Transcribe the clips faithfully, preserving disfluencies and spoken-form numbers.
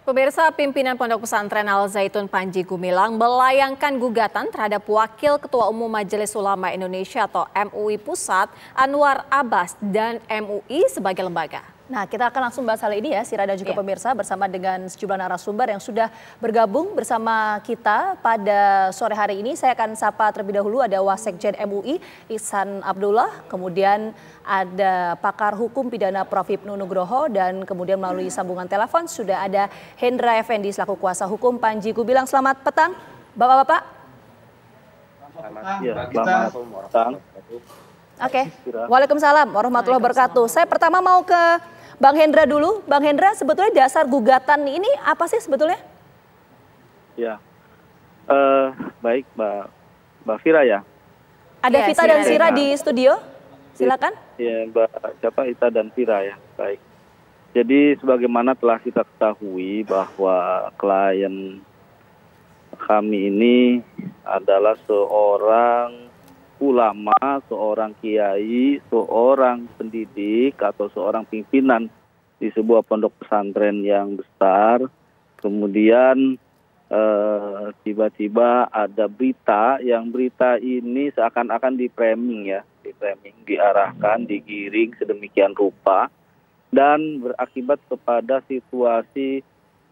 Pemirsa, pimpinan Pondok Pesantren Al Zaitun Panji Gumilang melayangkan gugatan terhadap Wakil Ketua Umum Majelis Ulama Indonesia atau M U I Pusat, Anwar Abbas, dan M U I sebagai lembaga. Nah, kita akan langsung bahas hal ini ya, Sira dan juga ya. pemirsa, bersama dengan sejumlah narasumber yang sudah bergabung bersama kita pada sore hari ini. Saya akan sapa terlebih dahulu, ada Wasekjen M U I, Ihsan Abdullah, kemudian ada pakar hukum pidana Prof Hipnu Nugroho, dan kemudian melalui sambungan telepon sudah ada Hendra Effendi selaku kuasa hukum Panji Gumilang. Selamat petang, Bapak-bapak. Ya, selamat petang. Oke, Waalaikumsalam warahmatullahi wabarakatuh. Saya pertama mau ke Bang Hendra dulu. Bang Hendra, sebetulnya dasar gugatan ini apa sih sebetulnya? Ya, uh, baik Mbak, Mbak Fira ya. Ada ya, Vita dan Sira di studio, silakan. Ya, Mbak siapa Ita dan Fira ya, baik. Jadi sebagaimana telah kita ketahui bahwa klien kami ini adalah seorang ulama, seorang kiai, seorang pendidik atau seorang pimpinan di sebuah pondok pesantren yang besar. Kemudian tiba-tiba eh, ada berita, yang berita ini seakan-akan di framing ya, di framing, diarahkan, digiring sedemikian rupa dan berakibat kepada situasi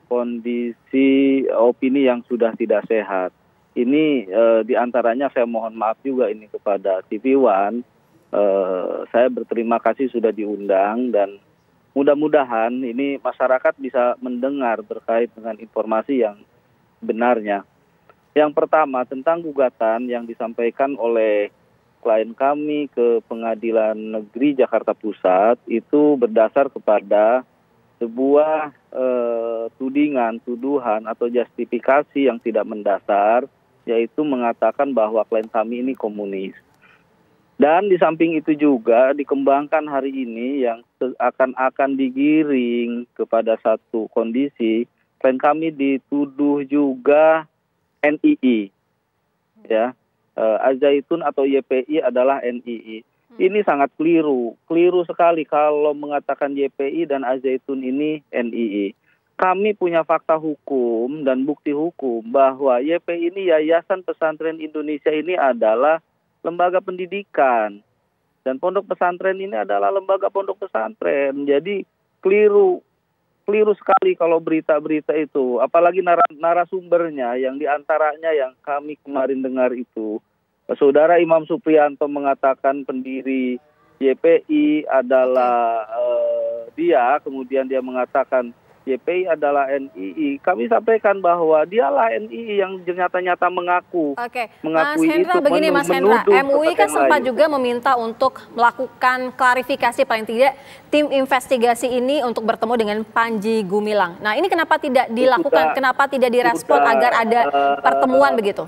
kondisi opini yang sudah tidak sehat. Ini eh, diantaranya saya mohon maaf juga ini kepada T V One, eh, saya berterima kasih sudah diundang dan mudah-mudahan ini masyarakat bisa mendengar terkait dengan informasi yang benarnya. Yang pertama tentang gugatan yang disampaikan oleh klien kami ke Pengadilan Negeri Jakarta Pusat itu berdasar kepada sebuah eh, tudingan, tuduhan atau justifikasi yang tidak mendasar, yaitu mengatakan bahwa klien kami ini komunis. Dan di samping itu juga dikembangkan hari ini yang akan-akan digiring kepada satu kondisi, klien kami dituduh juga N I I. Ya, Al Zaitun atau Y P I adalah N I I. Ini sangat keliru, keliru sekali kalau mengatakan Y P I dan Al Zaitun ini N I I. Kami punya fakta hukum dan bukti hukum bahwa Y P I ini, Yayasan Pesantren Indonesia ini adalah lembaga pendidikan. Dan pondok pesantren ini adalah lembaga pondok pesantren. Jadi keliru, keliru sekali kalau berita-berita itu. Apalagi narasumbernya yang diantaranya yang kami kemarin dengar itu. Saudara Imam Supriyanto mengatakan pendiri Y P I adalah uh, dia, kemudian dia mengatakan Y P I adalah N I I. Kami sampaikan bahwa dialah N I I yang nyata-nyata mengaku. Oke, Mas Hendra, itu begini Mas Hendra, M U I kan sempat lain. juga meminta untuk melakukan klarifikasi, paling tidak tim investigasi ini untuk bertemu dengan Panji Gumilang. Nah, ini kenapa tidak dilakukan, sudah, kenapa tidak direspon sudah, agar ada uh, pertemuan begitu?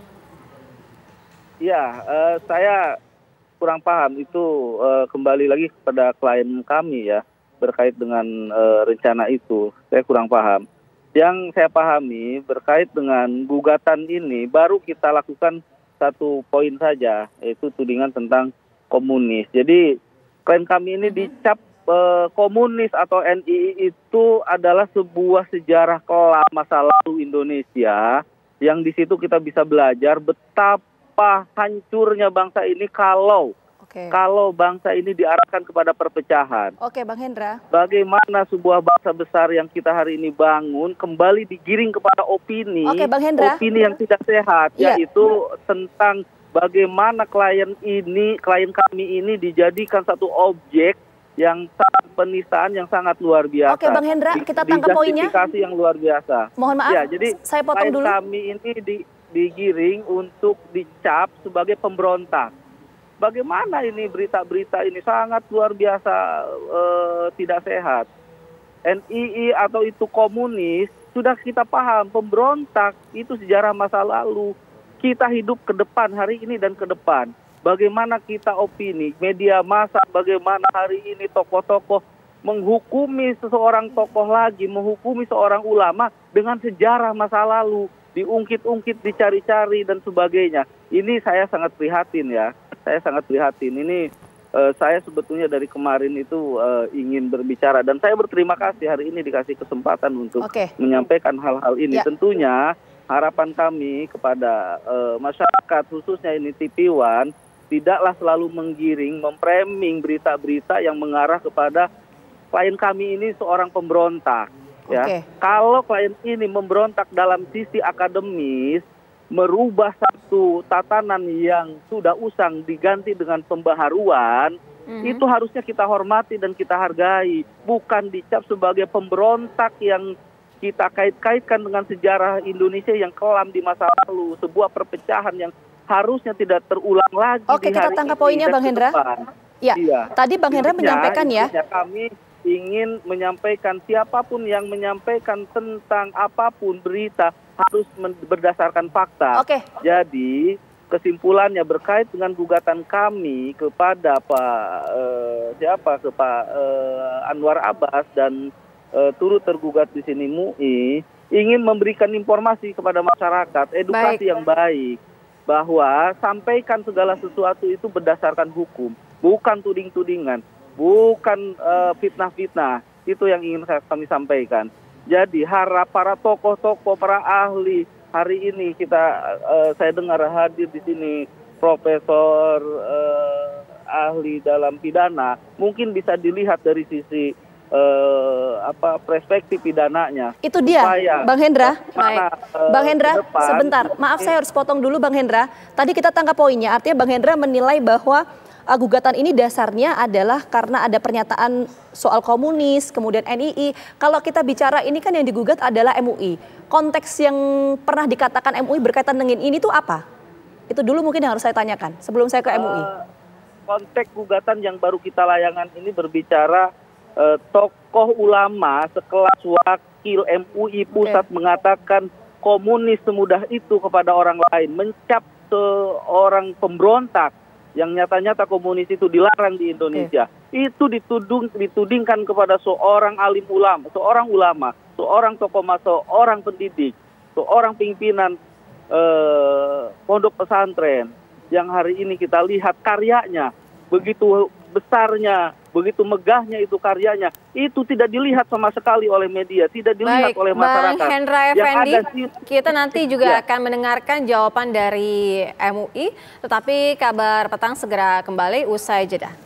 Ya, uh, saya kurang paham itu, uh, kembali lagi kepada klien kami ya. Berkait dengan e, rencana itu, saya kurang paham. Yang saya pahami berkait dengan gugatan ini, baru kita lakukan satu poin saja, yaitu tudingan tentang komunis. Jadi klien kami ini dicap e, komunis atau N I I itu adalah sebuah sejarah kelam masa lalu Indonesia, yang di situ kita bisa belajar betapa hancurnya bangsa ini kalau Oke. Kalau bangsa ini diarahkan kepada perpecahan. Oke, Bang Hendra. Bagaimana sebuah bangsa besar yang kita hari ini bangun kembali digiring kepada opini, Oke, Bang Hendra. opini yang tidak sehat, ya. Yaitu tentang bagaimana klien ini, klien kami ini dijadikan satu objek yang sangat penistaan yang sangat luar biasa. Oke, Bang Hendra, kita tangkap poinnya. Justifikasi yang luar biasa. Mohon maaf, ya, jadi saya potong klien dulu. Kami ini di, digiring untuk dicap sebagai pemberontak. Bagaimana ini berita-berita ini sangat luar biasa eh, tidak sehat. N I I atau itu komunis, sudah kita paham, pemberontak itu sejarah masa lalu. Kita hidup ke depan hari ini dan ke depan. Bagaimana kita opini, media massa, bagaimana hari ini tokoh-tokoh menghukumi seseorang tokoh lagi, menghukumi seorang ulama dengan sejarah masa lalu, diungkit-ungkit, dicari-cari dan sebagainya. Ini saya sangat prihatin ya. Saya sangat prihatin. Ini uh, saya sebetulnya dari kemarin itu uh, ingin berbicara dan saya berterima kasih hari ini dikasih kesempatan untuk Oke. menyampaikan hal-hal ini. Ya. Tentunya harapan kami kepada uh, masyarakat khususnya ini T V One tidaklah selalu menggiring, memframing berita-berita yang mengarah kepada klien kami ini seorang pemberontak. Ya, Oke. kalau klien ini memberontak dalam sisi akademis, merubah satu tatanan yang sudah usang diganti dengan pembaharuan, mm-hmm. itu harusnya kita hormati dan kita hargai, bukan dicap sebagai pemberontak yang kita kait-kaitkan dengan sejarah Indonesia yang kelam di masa lalu, sebuah perpecahan yang harusnya tidak terulang lagi. Oke, di kita hari tangkap ini poinnya, dan Bang ke Hendra. depan. Ya, Iya. tadi Bang Hendra Intinya- menyampaikan ya. intinya kami ingin menyampaikan siapapun yang menyampaikan tentang apapun berita harus men- berdasarkan fakta. Oke. Jadi kesimpulannya berkait dengan gugatan kami kepada Pak eh, siapa ke Pak eh, Anwar Abbas dan eh, turut tergugat di sini M U I ingin memberikan informasi kepada masyarakat, edukasi Baik. yang baik bahwa sampaikan segala sesuatu itu berdasarkan hukum, bukan tuding-tudingan, bukan eh, fitnah-fitnah. Itu yang ingin saya- kami sampaikan. Jadi harap para tokoh-tokoh, para ahli hari ini kita eh, saya dengar hadir di sini profesor eh, ahli dalam pidana, mungkin bisa dilihat dari sisi eh, apa perspektif pidananya. Itu dia, Supaya Bang Hendra. bagaimana, eh, Bang Hendra, ke depan sebentar. ini- Maaf saya harus potong dulu Bang Hendra. Tadi kita tangkap poinnya, artinya Bang Hendra menilai bahwa uh, gugatan ini dasarnya adalah karena ada pernyataan soal komunis, kemudian N I I. Kalau kita bicara ini kan yang digugat adalah M U I. Konteks yang pernah dikatakan M U I berkaitan dengan ini tuh apa? Itu dulu mungkin yang harus saya tanyakan sebelum saya ke M U I. Eh, konteks gugatan yang baru kita layangan ini berbicara eh, tokoh ulama sekelas wakil M U I pusat mengatakan komunis semudah itu kepada orang lain, mencap seorang pemberontak yang nyata-nyata komunis itu dilarang di Indonesia. Itu ditudung ditudingkan kepada seorang alim ulama, seorang ulama, seorang tokoh maso, seorang pendidik, seorang pimpinan eh, pondok pesantren yang hari ini kita lihat karyanya begitu besarnya, begitu megahnya itu karyanya, itu tidak dilihat sama sekali oleh media, tidak dilihat Baik, oleh masyarakat. Bang Hendra Yang Effendi, ada sih- kita nanti juga Ya. akan mendengarkan jawaban dari M U I, tetapi kabar petang segera kembali usai jeda.